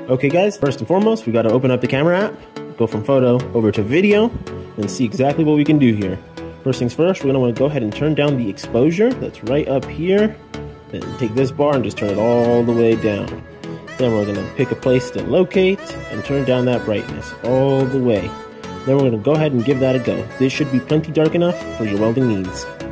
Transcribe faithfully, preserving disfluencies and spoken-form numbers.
Okay guys, first and foremost, we got to open up the camera app, go from photo over to video, and see exactly what we can do here. First things first, we're going to want to go ahead and turn down the exposure. That's right up here. Then take this bar and just turn it all the way down. Then we're going to pick a place to locate and turn down that brightness all the way. Then we're going to go ahead and give that a go. This should be plenty dark enough for your welding needs.